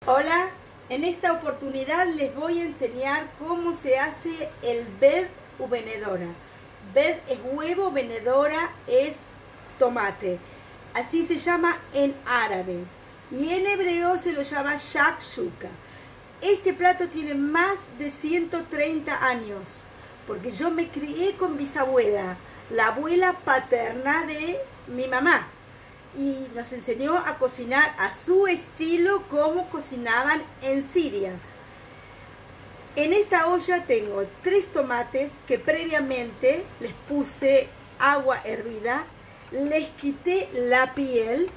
Hola, en esta oportunidad les voy a enseñar cómo se hace el bed u venedora. Bed es huevo, venedora es tomate. Así se llama en árabe. Y en hebreo se lo llama shakshuka. Este plato tiene más de 130 años, porque yo me crié con bisabuela, la abuela paterna de mi mamá. Y nos enseñó a cocinar a su estilo como cocinaban en Siria. En esta olla tengo 3 tomates que previamente les puse agua hervida, les quité la piel,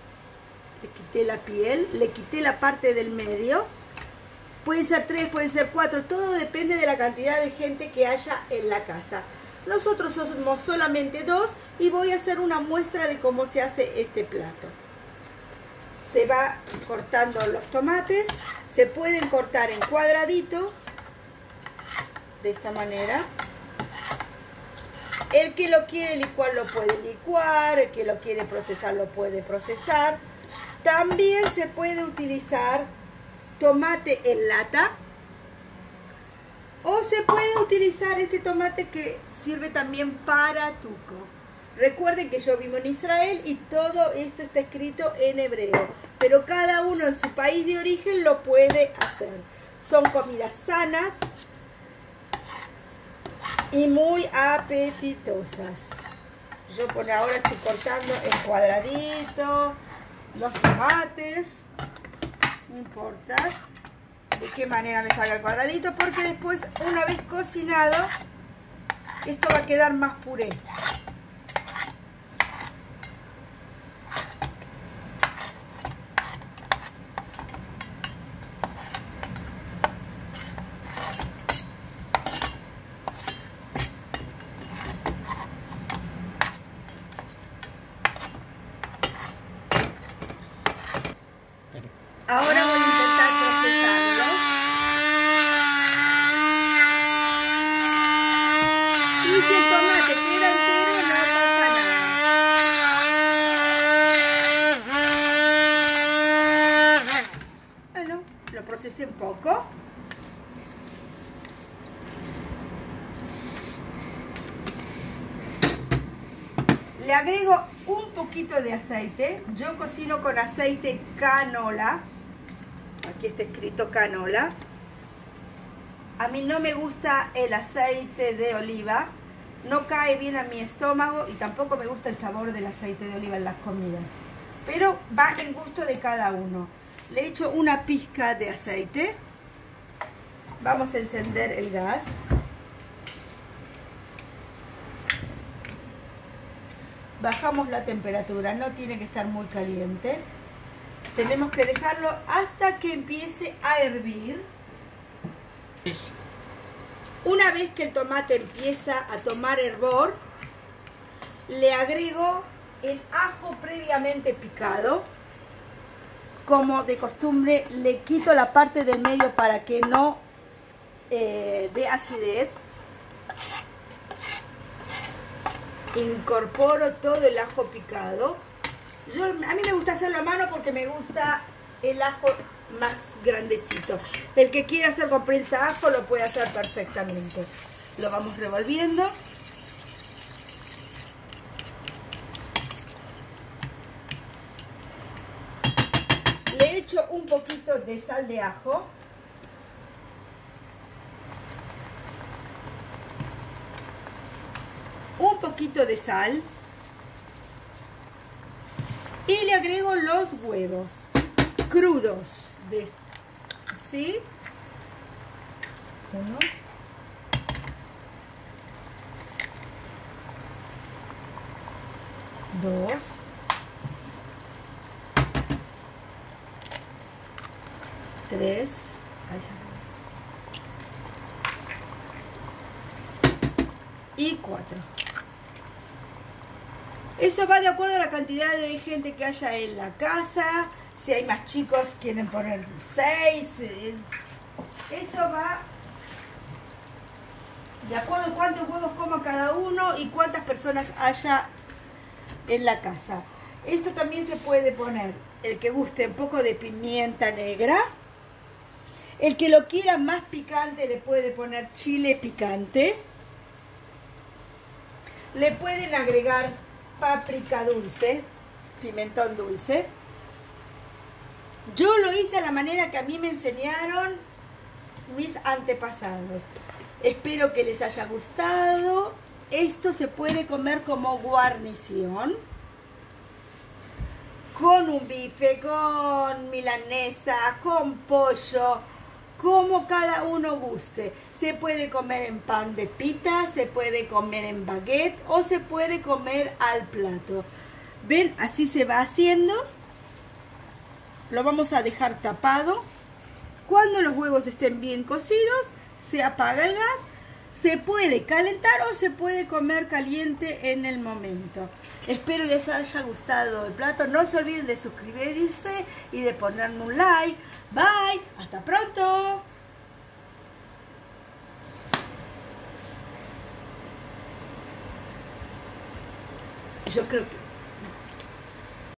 le quité la parte del medio. Pueden ser 3, pueden ser 4, todo depende de la cantidad de gente que haya en la casa. Nosotros somos solamente 2 y voy a hacer una muestra de cómo se hace este plato. Se va cortando los tomates, se pueden cortar en cuadradito, de esta manera. El que lo quiere licuar lo puede licuar, el que lo quiere procesar lo puede procesar. También se puede utilizar tomate en lata. O se puede utilizar este tomate que sirve también para tuco. Recuerden que yo vivo en Israel y todo esto está escrito en hebreo. Pero cada uno en su país de origen lo puede hacer. Son comidas sanas y muy apetitosas. Yo por ahora estoy cortando en cuadradito los tomates. No importa de qué manera me salga el cuadradito, porque después, una vez cocinado, esto va a quedar más puré. Ahora voy a intentar procesarlo. Y si el tomate queda entero, no pasa nada. Bueno, lo procesé un poco. Le agrego un poquito de aceite. Yo cocino con aceite canola. Aquí está escrito canola. A mí no me gusta el aceite de oliva. No cae bien a mi estómago y tampoco me gusta el sabor del aceite de oliva en las comidas. Pero va en gusto de cada uno. Le echo una pizca de aceite. Vamos a encender el gas. Bajamos la temperatura, no tiene que estar muy caliente. Tenemos que dejarlo hasta que empiece a hervir. Una vez que el tomate empieza a tomar hervor, le agrego el ajo previamente picado. Como de costumbre, le quito la parte del medio para que no dé acidez. Incorporo todo el ajo picado. A mí me gusta hacerlo a mano porque me gusta el ajo más grandecito. El que quiera hacer con prensa ajo lo puede hacer perfectamente. Lo vamos revolviendo. Le echo un poquito de sal de ajo. Un poquito de sal. Y le agrego los huevos crudos. ¿Sí? 1. 2. 3. Y 4. Eso va de acuerdo a la cantidad de gente que haya en la casa. Si hay más chicos, quieren poner 6. Eso va de acuerdo a cuántos huevos coma cada uno y cuántas personas haya en la casa. Esto también se puede poner el que guste un poco de pimienta negra. El que lo quiera más picante le puede poner chile picante. Le pueden agregar páprica dulce, pimentón dulce. Yo lo hice a la manera que a mí me enseñaron mis antepasados. Espero que les haya gustado. Esto se puede comer como guarnición, con un bife, con milanesa, con pollo, como cada uno guste. Se puede comer en pan de pita, se puede comer en baguette o se puede comer al plato. ¿Ven? Así se va haciendo. Lo vamos a dejar tapado. Cuando los huevos estén bien cocidos, se apaga el gas. Se puede calentar o se puede comer caliente en el momento. Espero les haya gustado el plato. No se olviden de suscribirse y de ponerme un like. Bye. Hasta pronto. Yo creo que